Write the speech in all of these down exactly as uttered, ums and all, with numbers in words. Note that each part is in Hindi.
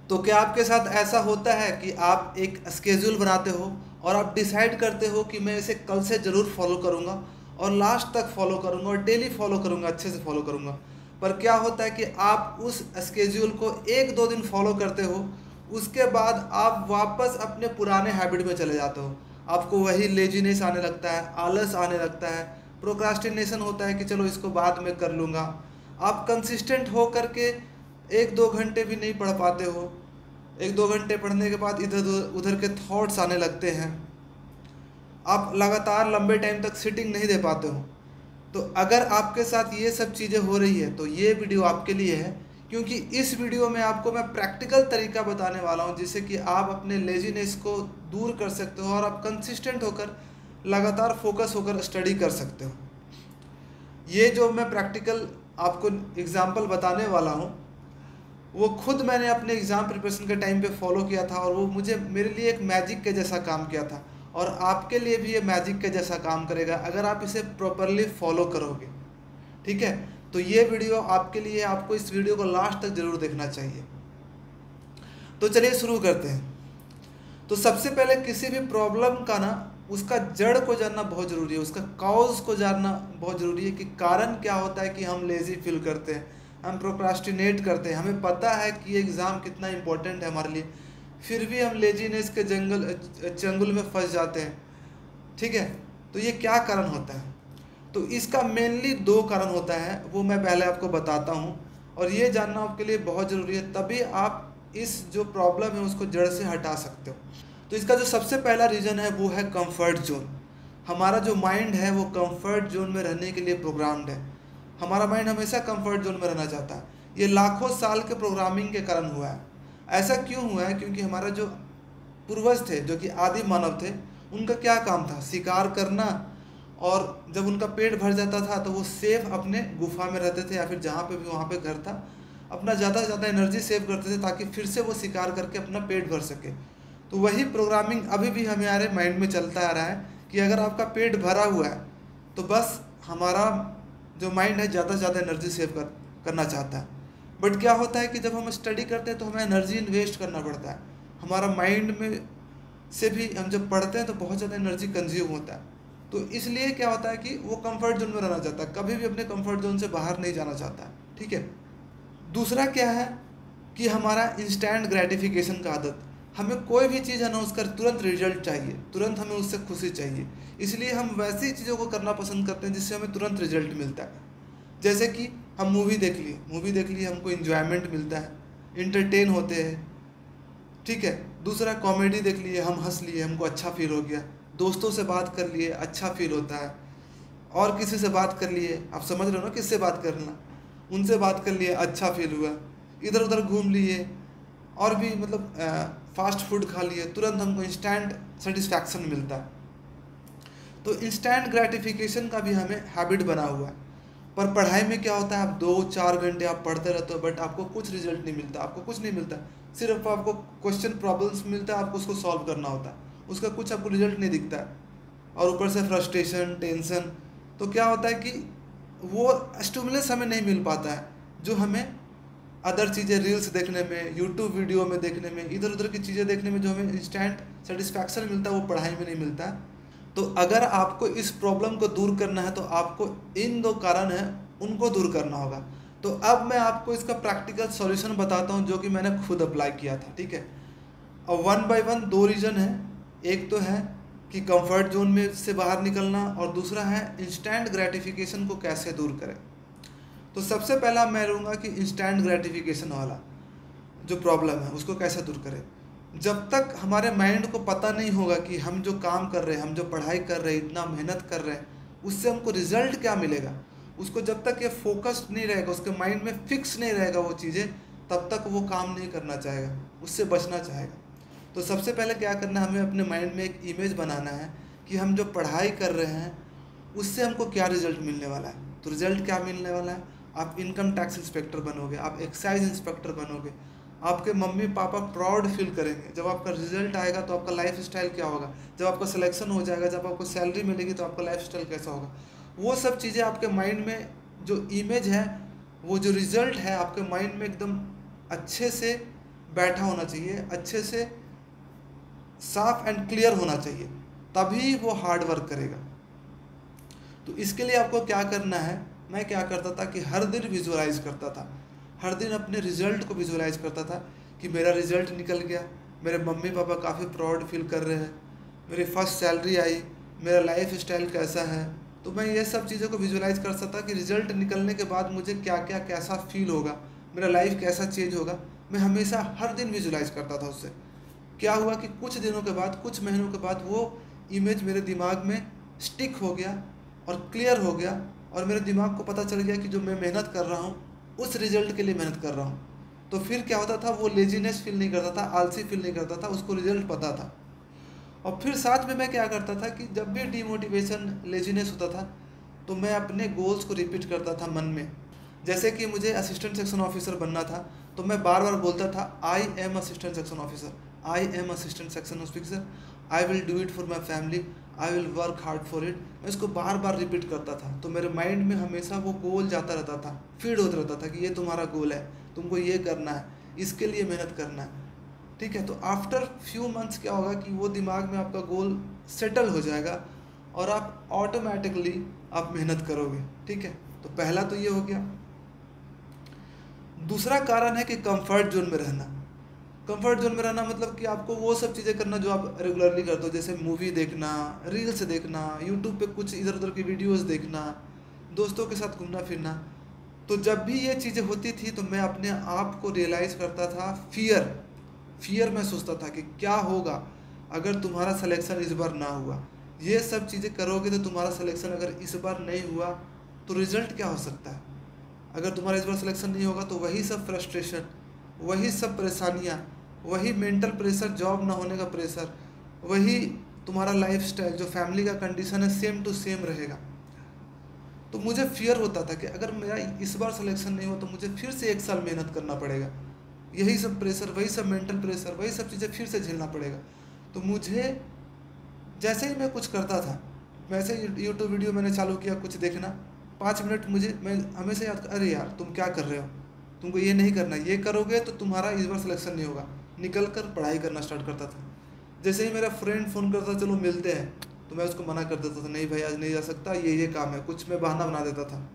तो क्या आपके साथ ऐसा होता है कि आप एक स्केड्यूल बनाते हो और आप डिसाइड करते हो कि मैं इसे कल से ज़रूर फॉलो करूँगा और लास्ट तक फॉलो करूँगा और डेली फॉलो करूँगा, अच्छे से फॉलो करूँगा। पर क्या होता है कि आप उस स्केड्यूल को एक दो दिन फॉलो करते हो, उसके बाद आप वापस अपने पुराने हैबिट में चले जाते हो। आपको वही लेजीनेस आने लगता है, आलस आने लगता है, प्रोक्रास्टिनेशन होता है कि चलो इसको बाद में कर लूँगा। आप कंसिस्टेंट हो करके एक दो घंटे भी नहीं पढ़ पाते हो। एक दो घंटे पढ़ने के बाद इधर उधर के थॉट्स आने लगते हैं। आप लगातार लंबे टाइम तक सिटिंग नहीं दे पाते हो। तो अगर आपके साथ ये सब चीज़ें हो रही है तो ये वीडियो आपके लिए है, क्योंकि इस वीडियो में आपको मैं प्रैक्टिकल तरीका बताने वाला हूँ जिससे कि आप अपने लेजीनेस को दूर कर सकते हो और आप कंसिस्टेंट होकर लगातार फोकस होकर स्टडी कर सकते हो। ये जो मैं प्रैक्टिकल आपको एग्जाम्पल बताने वाला हूँ वो खुद मैंने अपने एग्ज़ाम प्रिपरेशन के टाइम पे फॉलो किया था और वो मुझे मेरे लिए एक मैजिक के जैसा काम किया था और आपके लिए भी ये मैजिक के जैसा काम करेगा अगर आप इसे प्रॉपरली फॉलो करोगे। ठीक है, तो ये वीडियो आपके लिए, आपको इस वीडियो को लास्ट तक ज़रूर देखना चाहिए। तो चलिए शुरू करते हैं। तो सबसे पहले किसी भी प्रॉब्लम का ना उसका जड़ को जानना बहुत ज़रूरी है, उसका कॉज को जानना बहुत ज़रूरी है कि कारण क्या होता है कि हम लेज़ी फील करते हैं, हम प्रोक्रास्टिनेट करते हैं। हमें पता है कि ये एग्ज़ाम कितना इम्पोर्टेंट है हमारे लिए, फिर भी हम लेजीनेस के जंगल चंगुल में फंस जाते हैं। ठीक है, तो ये क्या कारण होता है? तो इसका मेनली दो कारण होता है, वो मैं पहले आपको बताता हूँ और ये जानना आपके लिए बहुत ज़रूरी है, तभी आप इस जो प्रॉब्लम है उसको जड़ से हटा सकते हो। तो इसका जो सबसे पहला रीज़न है वो है कंफर्ट जोन। हमारा जो माइंड है वो कंफर्ट जोन में रहने के लिए प्रोग्राम्ड है। हमारा माइंड हमेशा कंफर्ट जोन में रहना चाहता है। ये लाखों साल के प्रोग्रामिंग के कारण हुआ है। ऐसा क्यों हुआ है? क्योंकि हमारा जो पूर्वज थे, जो कि आदि मानव थे, उनका क्या काम था? शिकार करना, और जब उनका पेट भर जाता था तो वो सेफ अपने गुफा में रहते थे या फिर जहाँ पे भी वहाँ पे घर था, अपना ज़्यादा से ज़्यादा एनर्जी सेव करते थे ताकि फिर से वो शिकार करके अपना पेट भर सके। तो वही प्रोग्रामिंग अभी भी हमारे माइंड में चलता आ रहा है कि अगर आपका पेट भरा हुआ है तो बस हमारा जो माइंड है ज़्यादा से ज़्यादा एनर्जी सेव कर करना चाहता है। बट क्या होता है कि जब हम स्टडी करते हैं तो हमें एनर्जी इन्वेस्ट करना पड़ता है। हमारा माइंड में से भी हम जब पढ़ते हैं तो बहुत ज़्यादा एनर्जी कंज्यूम होता है। तो इसलिए क्या होता है कि वो कंफर्ट जोन में रहना चाहता है, कभी भी अपने कंफर्ट जोन से बाहर नहीं जाना चाहता है। ठीक है, दूसरा क्या है कि हमारा इंस्टेंट ग्रेटिफिकेशन का आदत। हमें कोई भी चीज़ है ना उसका तुरंत रिजल्ट चाहिए, तुरंत हमें उससे खुशी चाहिए, इसलिए हम वैसी चीज़ों को करना पसंद करते हैं जिससे हमें तुरंत रिजल्ट मिलता है। जैसे कि हम मूवी देख लिए मूवी देख लिए हमको इन्जॉयमेंट मिलता है, इंटरटेन होते हैं। ठीक है, दूसरा कॉमेडी देख लिए, हम हंस लिए, हमको अच्छा फील हो गया। दोस्तों से बात कर लिए, अच्छा फील होता है। और किसी से बात कर लिए, आप समझ रहे हो ना किससे बात करना, उनसे बात कर लिए, अच्छा फील हुआ। इधर उधर घूम लिए और भी मतलब फास्ट फूड खा लिए, तुरंत हमको इंस्टेंट सेटिस्फैक्शन मिलता है। तो इंस्टेंट ग्रेटिफिकेशन का भी हमें हैबिट बना हुआ है। पर पढ़ाई में क्या होता है, आप दो चार घंटे आप पढ़ते रहते हो बट आपको कुछ रिजल्ट नहीं मिलता, आपको कुछ नहीं मिलता, सिर्फ आपको क्वेश्चन प्रॉब्लम्स मिलता है, आपको उसको सॉल्व करना होता है, उसका कुछ आपको रिजल्ट नहीं दिखता है। और ऊपर से फ्रस्ट्रेशन, टेंशन। तो क्या होता है कि वो स्टिमुलस हमें नहीं मिल पाता है जो हमें अदर चीज़ें, रील्स देखने में, यूट्यूब वीडियो में देखने में, इधर उधर की चीज़ें देखने में जो हमें इंस्टेंट सेटिस्फैक्शन मिलता है वो पढ़ाई में नहीं मिलता है। तो अगर आपको इस प्रॉब्लम को दूर करना है तो आपको इन दो कारण हैं उनको दूर करना होगा। तो अब मैं आपको इसका प्रैक्टिकल सॉल्यूशन बताता हूँ जो कि मैंने खुद अप्लाई किया था। ठीक है, और वन बाय वन दो रीज़न है। एक तो है कि कंफर्ट जोन में से बाहर निकलना और दूसरा है इंस्टेंट ग्रेटिफिकेशन को कैसे दूर करें। तो सबसे पहला मैं रहूँगा कि इंस्टेंट ग्रेटिफिकेशन वाला जो प्रॉब्लम है उसको कैसे दूर करें। जब तक हमारे माइंड को पता नहीं होगा कि हम जो काम कर रहे हैं, हम जो पढ़ाई कर रहे हैं, इतना मेहनत कर रहे हैं, उससे हमको रिजल्ट क्या मिलेगा, उसको जब तक ये फोकस्ड नहीं रहेगा, उसके माइंड में फिक्स नहीं रहेगा वो चीज़ें, तब तक वो काम नहीं करना चाहेगा, उससे बचना चाहेगा। तो सबसे पहले क्या करना है, हमें अपने माइंड में एक इमेज बनाना है कि हम जो पढ़ाई कर रहे हैं उससे हमको क्या रिजल्ट मिलने वाला है। तो रिजल्ट क्या मिलने वाला है, आप इनकम टैक्स इंस्पेक्टर बनोगे, आप एक्साइज इंस्पेक्टर बनोगे, आपके मम्मी पापा प्राउड फील करेंगे। जब आपका रिजल्ट आएगा तो आपका लाइफ स्टाइल क्या होगा, जब आपका सिलेक्शन हो जाएगा, जब आपको सैलरी मिलेगी तो आपका लाइफ स्टाइल कैसा होगा, वो सब चीज़ें आपके माइंड में जो इमेज है, वो जो रिज़ल्ट है आपके माइंड में एकदम अच्छे से बैठा होना चाहिए, अच्छे से साफ एंड क्लियर होना चाहिए, तभी वो हार्ड वर्क करेगा। तो इसके लिए आपको क्या करना है, मैं क्या करता था कि हर दिन विजुअलाइज करता था, हर दिन अपने रिजल्ट को विजुअलाइज करता था कि मेरा रिजल्ट निकल गया, मेरे मम्मी पापा काफ़ी प्राउड फील कर रहे हैं, मेरी फर्स्ट सैलरी आई, मेरा लाइफ स्टाइल कैसा है। तो मैं ये सब चीज़ों को विजुअलाइज कर सकता कि रिजल्ट निकलने के बाद मुझे क्या क्या कैसा फील होगा, मेरा लाइफ कैसा चेंज होगा। मैं हमेशा हर दिन विजुअलाइज करता था। उससे क्या हुआ कि कुछ दिनों के बाद, कुछ महीनों के बाद वो इमेज मेरे दिमाग में स्टिक हो गया और क्लियर हो गया, और मेरे दिमाग को पता चल गया कि जो मैं मेहनत कर रहा हूँ उस रिजल्ट के लिए मेहनत कर रहा हूँ। तो फिर क्या होता था, वो लेजीनेस फील नहीं करता था, आलसी फील नहीं करता था, उसको रिजल्ट पता था। और फिर साथ में मैं क्या करता था कि जब भी डीमोटिवेशन, लेजीनेस होता था तो मैं अपने गोल्स को रिपीट करता था मन में। जैसे कि मुझे असिस्टेंट सेक्शन ऑफिसर बनना था, तो मैं बार बार बोलता था I am assistant section officer, I am assistant section officer, I will do it for my family, I will work hard for it. मैं इसको बार बार रिपीट करता था, तो मेरे माइंड में हमेशा वो गोल जाता रहता था, फीड होता रहता था कि ये तुम्हारा गोल है, तुमको ये करना है, इसके लिए मेहनत करना है। ठीक है, तो आफ्टर फ्यू मंथ्स क्या होगा कि वो दिमाग में आपका गोल सेटल हो जाएगा और आप ऑटोमेटिकली आप मेहनत करोगे। ठीक है, तो पहला तो ये हो गया। दूसरा कारण है कि कंफर्ट जोन में रहना। कंफर्ट जोन में रहना मतलब कि आपको वो सब चीज़ें करना जो आप रेगुलरली करते हो, जैसे मूवी देखना, रील्स देखना, यूट्यूब पे कुछ इधर उधर की वीडियोस देखना, दोस्तों के साथ घूमना फिरना। तो जब भी ये चीज़ें होती थी तो मैं अपने आप को रियलाइज़ करता था, फियर फियर में सोचता था कि क्या होगा अगर तुम्हारा सिलेक्शन इस बार ना हुआ। ये सब चीज़ें करोगे तो तुम्हारा सिलेक्शन अगर इस बार नहीं हुआ तो रिज़ल्ट क्या हो सकता है। अगर तुम्हारा इस बार सिलेक्शन नहीं होगा तो वही सब फ्रस्ट्रेशन, वही सब परेशानियाँ, वही मेंटल प्रेशर, जॉब ना होने का प्रेशर, वही तुम्हारा लाइफस्टाइल, जो फैमिली का कंडीशन है, सेम टू सेम रहेगा। तो मुझे फियर होता था कि अगर मेरा इस बार सिलेक्शन नहीं हुआ तो मुझे फिर से एक साल मेहनत करना पड़ेगा, यही सब प्रेशर, वही सब मेंटल प्रेशर, वही सब चीज़ें फिर से झेलना पड़ेगा। तो मुझे जैसे ही मैं कुछ करता था, वैसे ही यूट्यूब वीडियो मैंने चालू किया कुछ देखना, पाँच मिनट मुझे, मैं हमेशा याद, अरे यार तुम क्या कर रहे हो, तुमको ये नहीं करना, ये करोगे तो तुम्हारा इस बार सिलेक्शन नहीं होगा। निकल कर पढ़ाई करना स्टार्ट करता था। जैसे ही मेरा फ्रेंड फ़ोन करता, चलो मिलते हैं, तो मैं उसको मना कर देता था, नहीं भाई आज नहीं जा सकता, ये ये काम है, कुछ मैं बहाना बना देता था।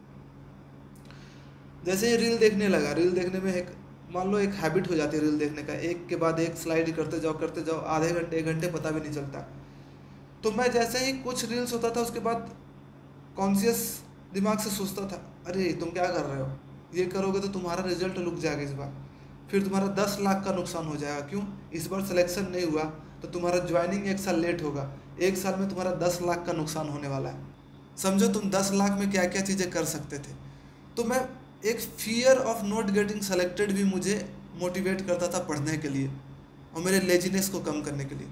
जैसे ही रील देखने लगा, रील देखने में एक, मान लो एक हैबिट हो जाती है रील देखने का, एक के बाद एक स्लाइड करते जाओ करते जाओ, आधे घंटे एक घंटे पता भी नहीं चलता। तो मैं जैसे ही कुछ रील्स होता था उसके बाद कॉन्शियस दिमाग से सोचता था, अरे तुम क्या कर रहे हो, ये करोगे तो तुम्हारा रिजल्ट रुक जाएगा इस बार, फिर तुम्हारा दस लाख का नुकसान हो जाएगा। क्यों? इस बार सिलेक्शन नहीं हुआ तो तुम्हारा ज्वाइनिंग एक साल लेट होगा, एक साल में तुम्हारा दस लाख का नुकसान होने वाला है। समझो तुम दस लाख में क्या क्या चीज़ें कर सकते थे। तो मैं, एक fear of not getting selected भी मुझे मोटिवेट करता था पढ़ने के लिए और मेरे लेजीनेस को कम करने के लिए।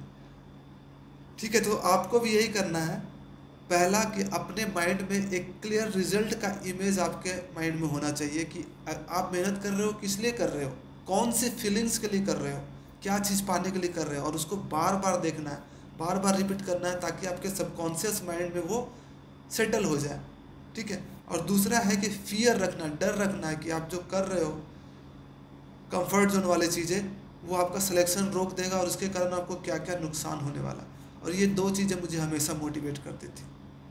ठीक है, तो आपको भी यही करना है। पहला कि अपने माइंड में एक क्लियर रिजल्ट का इमेज आपके माइंड में होना चाहिए कि आप मेहनत कर रहे हो, किस लिए कर रहे हो, कौन सी फीलिंग्स के लिए कर रहे हो, क्या चीज़ पाने के लिए कर रहे हो, और उसको बार बार देखना है, बार बार रिपीट करना है, ताकि आपके सबकॉन्शियस माइंड में वो सेटल हो जाए। ठीक है, और दूसरा है कि फियर रखना, डर रखना है कि आप जो कर रहे हो कंफर्ट जोन वाली चीज़ें, वो आपका सिलेक्शन रोक देगा और उसके कारण आपको क्या क्या नुकसान होने वाला। और ये दो चीज़ें मुझे हमेशा मोटिवेट करती थी।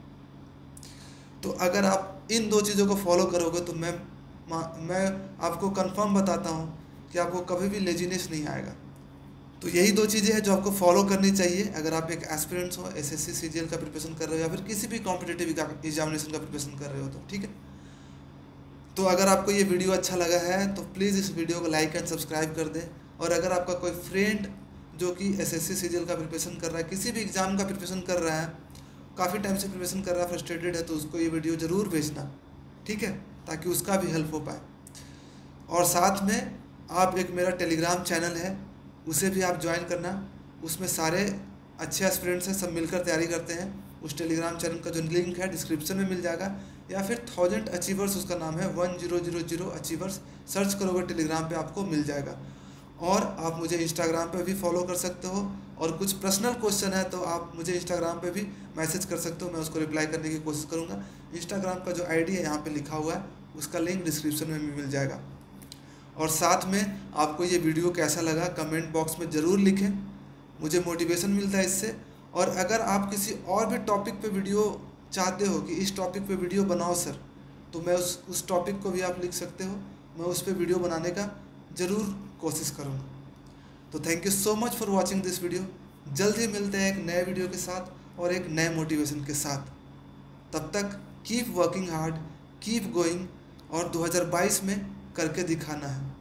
तो अगर आप इन दो चीज़ों को फॉलो करोगे तो मैं मैं आपको कंफर्म बताता हूँ कि आपको कभी भी लेजीनेस नहीं आएगा। तो यही दो चीज़ें हैं जो आपको फॉलो करनी चाहिए अगर आप एक एस्पिरेंट्स हो, एसएससी सीजीएल का प्रिपरेशन कर रहे हो या फिर किसी भी कॉम्पिटिटिव एग्जामिनेशन का प्रिपरेशन कर रहे हो। तो ठीक है, तो अगर आपको ये वीडियो अच्छा लगा है तो प्लीज़ इस वीडियो को लाइक एंड सब्सक्राइब कर दें। और अगर आपका कोई फ्रेंड जो कि एसएससी सीजीएल का प्रिपरेशन कर रहा है, किसी भी एग्ज़ाम का प्रिपरेशन कर रहा है, काफ़ी टाइम से प्रिपरेशन कर रहा है, फ्रस्ट्रेटेड है, तो उसको ये वीडियो ज़रूर भेजना। ठीक है, ताकि उसका भी हेल्प हो पाए। और साथ में आप एक मेरा टेलीग्राम चैनल है, उसे भी आप ज्वाइन करना। उसमें सारे अच्छे एस्पिरेंट्स हैं, सब मिलकर तैयारी करते हैं। उस टेलीग्राम चैनल का जो लिंक है डिस्क्रिप्शन में मिल जाएगा, या फिर थाउजेंड अचीवर्स उसका नाम है, one zero zero zero achievers search करोगे टेलीग्राम पे आपको मिल जाएगा। और आप मुझे इंस्टाग्राम पे भी फॉलो कर सकते हो, और कुछ पर्सनल क्वेश्चन है तो आप मुझे इंस्टाग्राम पे भी मैसेज कर सकते हो, मैं उसको रिप्लाई करने की कोशिश करूँगा। इंस्टाग्राम का जो आईडी है यहाँ पे लिखा हुआ है, उसका लिंक डिस्क्रिप्शन में भी मिल जाएगा। और साथ में आपको ये वीडियो कैसा लगा कमेंट बॉक्स में ज़रूर लिखें, मुझे मोटिवेशन मिलता है इससे। और अगर आप किसी और भी टॉपिक पे वीडियो चाहते हो कि इस टॉपिक पे वीडियो बनाओ सर, तो मैं उस उस टॉपिक को भी आप लिख सकते हो, मैं उस पर वीडियो बनाने का ज़रूर कोशिश करूँगा। तो thank you so much for watching this video. जल्द ही मिलते हैं एक नए वीडियो के साथ और एक नए मोटिवेशन के साथ। तब तक keep working hard, keep going, और दो हज़ार बाईस में करके दिखाना है।